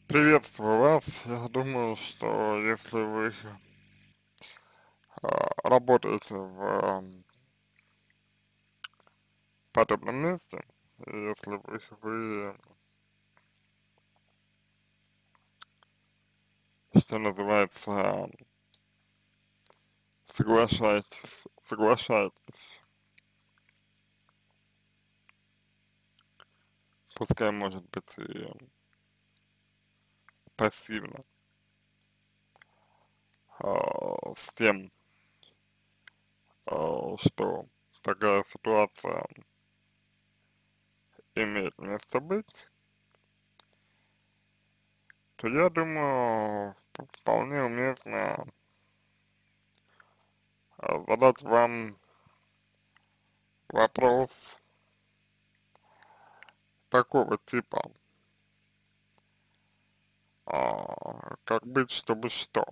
Приветствую вас. Я думаю, что если вы работаете в подобном месте, если вы, что называется, соглашаетесь, пускай может быть и пассивно, с тем, что такая ситуация имеет место быть, то я думаю, вполне уместно задать вам вопрос такого типа, как быть, чтобы что.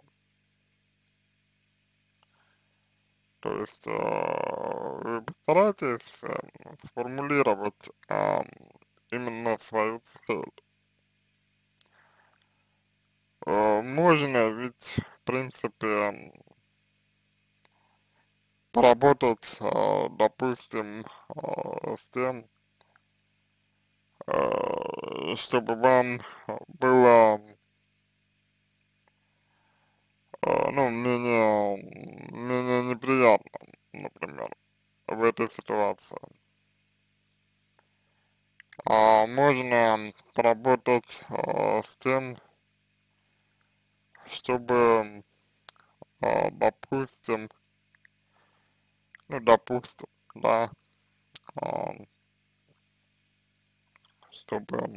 То есть вы постарайтесь сформулировать именно свою цель. Можно ведь, в принципе, поработать, допустим, с тем, чтобы вам было, ну, менее неприятно, например, в этой ситуации. Можно поработать с тем, чтобы, допустим, ну, допустим, да, а, чтобы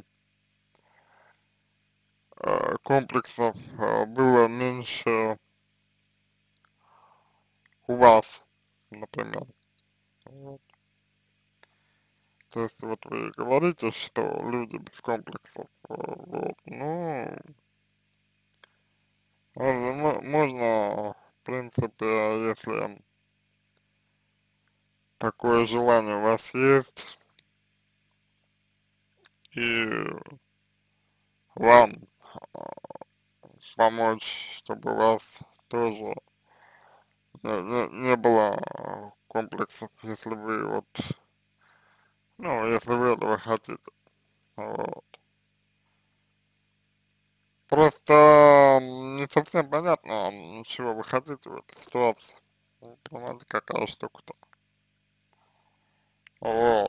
комплексов было меньше у вас, например. Вот. То есть вот вы говорите, что люди без комплексов, вот, ну, можно, в принципе, если такое желание у вас есть, и вам помочь, чтобы у вас тоже не было комплексов, если вы вот, ну, если вы этого хотите, вот. Просто не совсем понятно, чего вы хотите в этой ситуации. Вы понимаете, какая штука-то. Вот.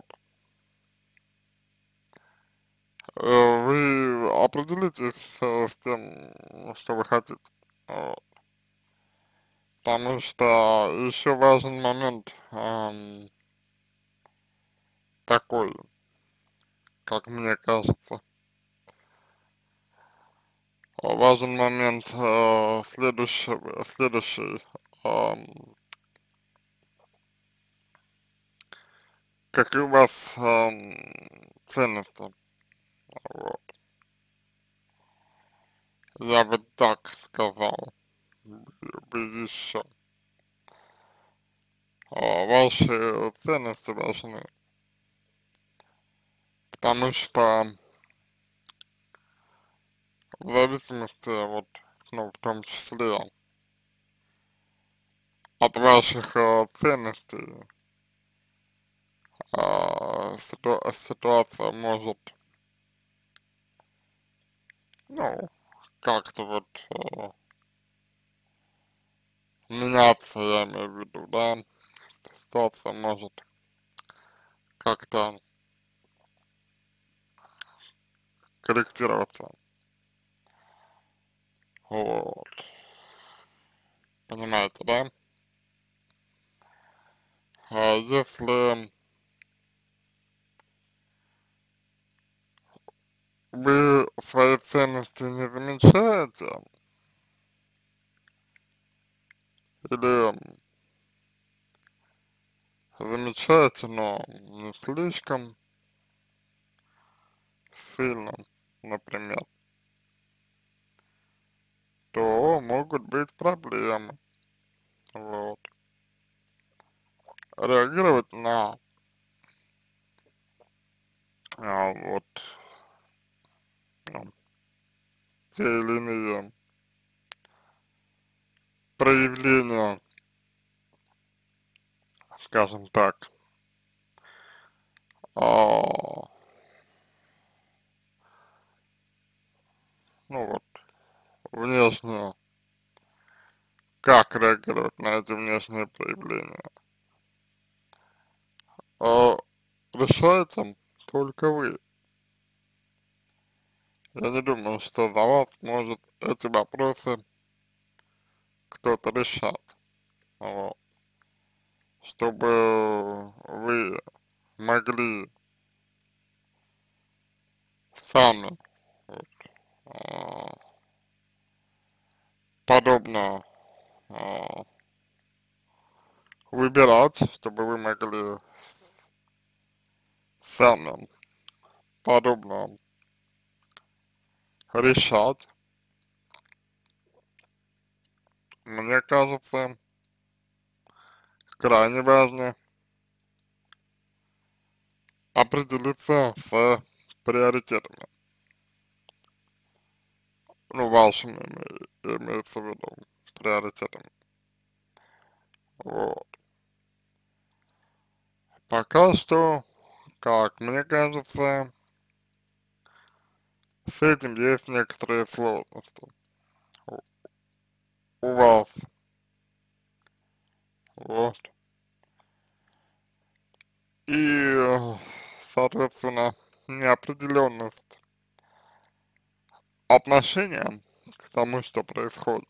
Вы определитесь с тем, что вы хотите. Вот. Потому что еще важен момент такой, как мне кажется. Важен момент следующий. Какие у вас ценности? Вот. Я бы так сказал, бы еще. Ваши ценности важны, потому что в зависимости, вот, ну, в том числе от ваших ценностей, ситуация может, ну, как-то вот меняться, я имею в виду, да, ситуация может как-то корректироваться, вот, понимаете, да? Если вы свои ценности не замечаете, или замечаете, но не слишком сильно, например, то могут быть проблемы, вот. Реагировать на, вот, ну, те или иные проявления, скажем так, а, ну вот, внешне, как реагировать на эти внешние проявления. А решаете только вы. Я не думаю, что за вас может эти вопросы кто-то решать. Вот. Чтобы вы могли сами вот, а, подобно а, выбирать, чтобы вы могли сами подобно решать, мне кажется, крайне важно определиться с приоритетами. Ну, вашими имеется в виду приоритетами. Вот. Пока что, как мне кажется, с этим есть некоторые сложности у, у вас. Вот. И, соответственно, неопределенность отношения к тому, что происходит,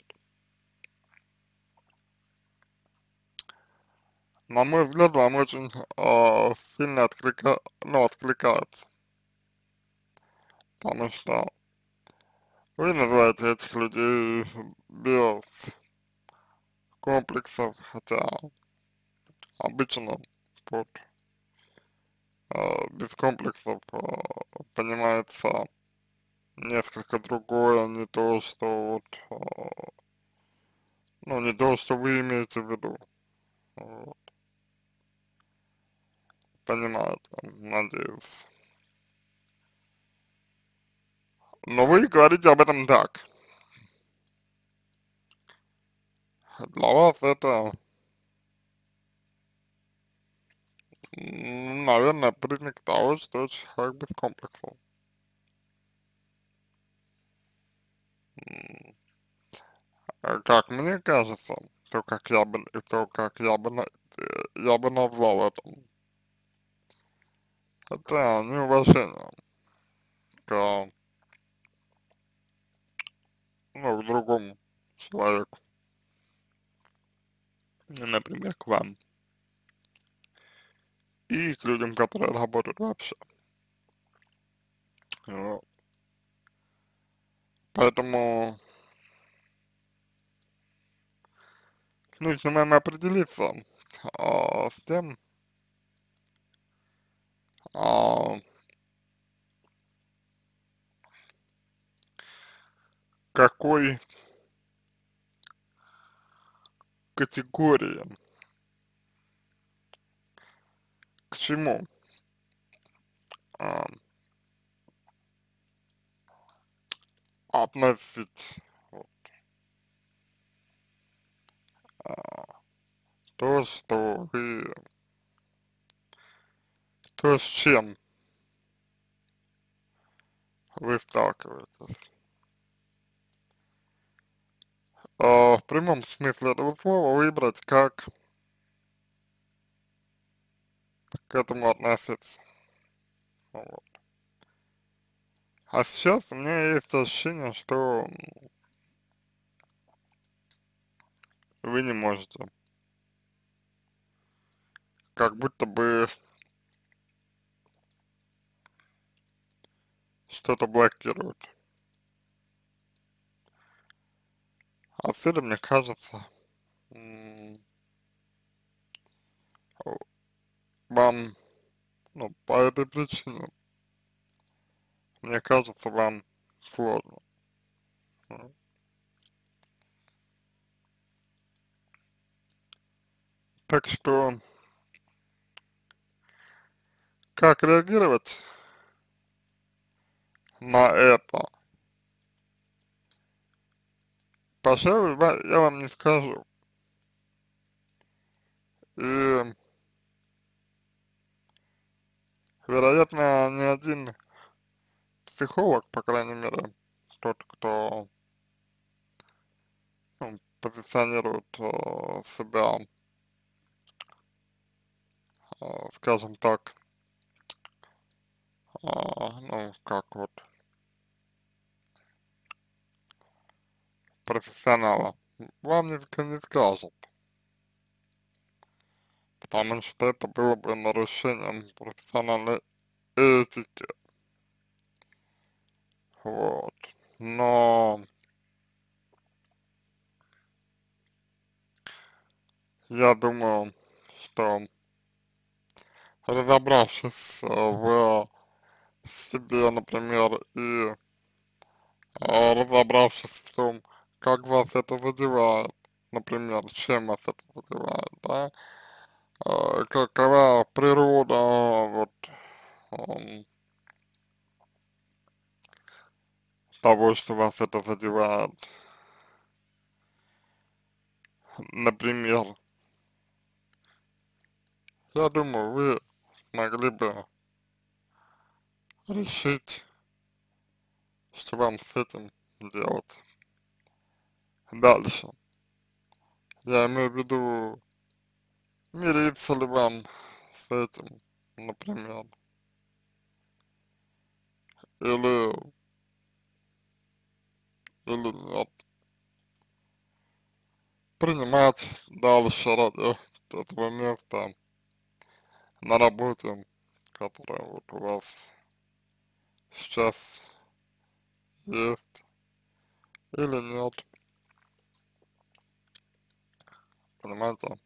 на мой взгляд, вам очень сильно откликается. Потому что вы называете этих людей без комплексов, хотя обычно под без комплексов понимается несколько другое, не то, что вот, ну, не то, что вы имеете в виду. Вот, понимаете, надеюсь. Но вы говорите об этом так. Для вас это, наверное, признак того, что человек без комплексов. Как мне кажется, я бы назвал это неуважение к, ну, к другому человеку, например, к вам и к людям, которые работают вообще. Вот. Поэтому нужно, наверное, определиться с тем, а, какой категории, к чему а, относить вот, а, то, что вы, то, с чем вы сталкиваетесь. В прямом смысле этого слова выбрать, как к этому относиться. Вот. А сейчас у меня есть ощущение, что вы не можете. Как будто бы что-то блокирует. Отсюда, мне кажется, вам, ну, по этой причине, мне кажется, вам сложно. Вот. Так что, как реагировать на это? пожалуй, я вам не скажу. И, вероятно, ни один психолог, по крайней мере, тот, кто, ну, позиционирует себя, скажем так, ну, как вот профессионала, вам не скажет, потому что это было бы нарушением профессиональной этики, вот. Но я думаю, что разобравшись в себе, например, и разобравшись в том, как вас это задевает, например, чем вас это задевает, да, какова природа вот ам, того, что вас это задевает, например, я думаю, вы могли бы решить, что вам с этим делать дальше. Я имею в виду, мириться ли вам с этим, например, или, или нет, принимать дальше ради этого места на работе, которое вот у вас сейчас есть, или нет, понимаете?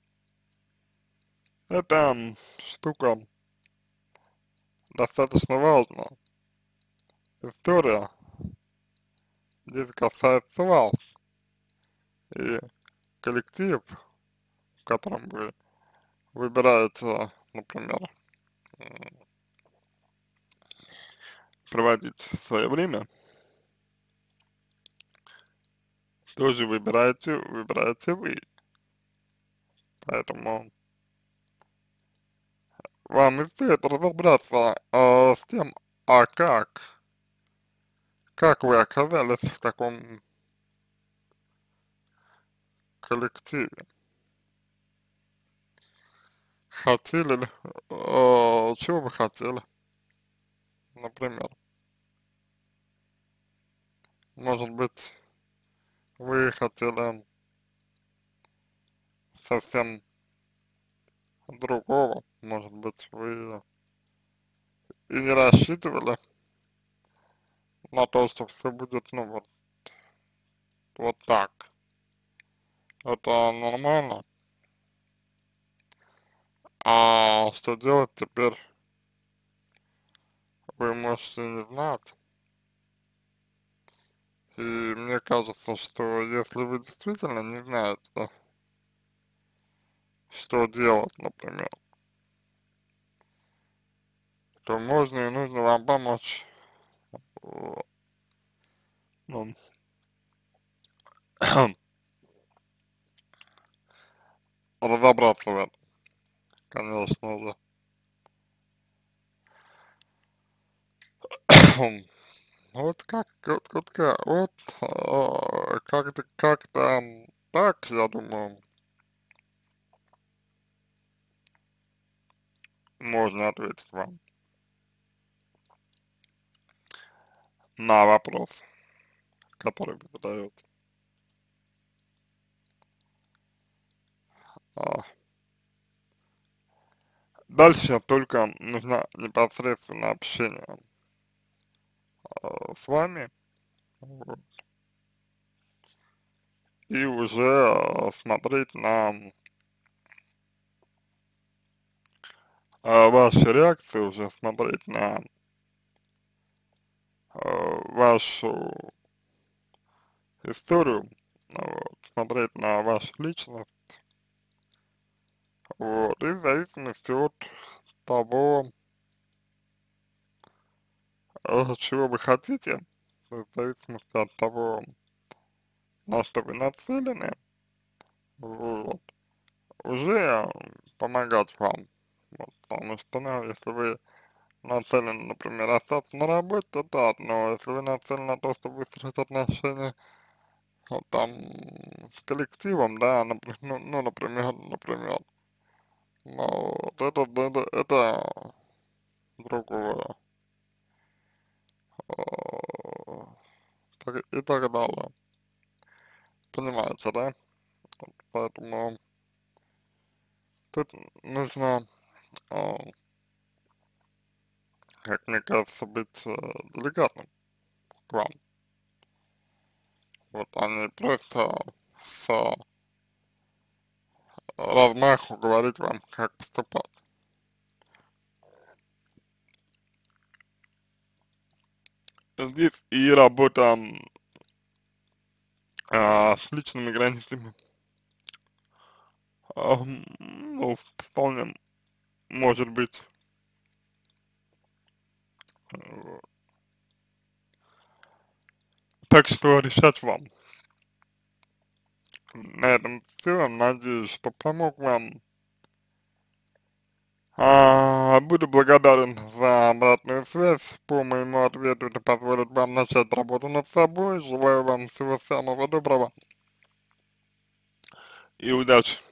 Эта штука достаточно важна. История здесь касается вас, и коллектив, в котором вы выбираете, например, проводить свое время, тоже выбираете вы. Поэтому вам и стоит разобраться с тем, а как вы оказались в таком коллективе. Хотели ли, чего вы хотели, например. Может быть, вы хотели совсем другого, может быть, вы и не рассчитывали на то, что все будет, ну, вот так. Это нормально. А что делать теперь, вы можете не знать. И мне кажется, что если вы действительно не знаете, что делать, например, то можно и нужно вам помочь, э, ну, разобраться в этом, конечно же. Вот как-то так, я думаю, можно ответить вам на вопрос, который вы задаете. А, Дальше только нужно непосредственно общение с вами, вот, и уже смотреть на ваши реакции, уже смотреть на вашу историю, вот, смотреть на вашу личность, вот, и в зависимости от того, чего вы хотите, в зависимости от того, на что вы нацелены, вот, уже помогать вам. Вот, потому что, ну, если вы нацелены, например, остаться на работе, это одно. Если вы нацелены на то, чтобы выстроить отношения, вот, там, с коллективом, да, ну, например, но вот это другое, и так далее. Понимаете, да? Вот, поэтому тут нужно, а, как мне кажется, быть деликатным к вам. Вот, а не просто с размаху говорить вам, как поступать. Здесь и работа с личными границами, ну, вполне может быть, вот. Так что решать вам. На этом все. Надеюсь, что помог вам. Буду благодарен за обратную связь по моему ответу. Это позволит вам начать работу над собой. Желаю вам всего самого доброго и удачи.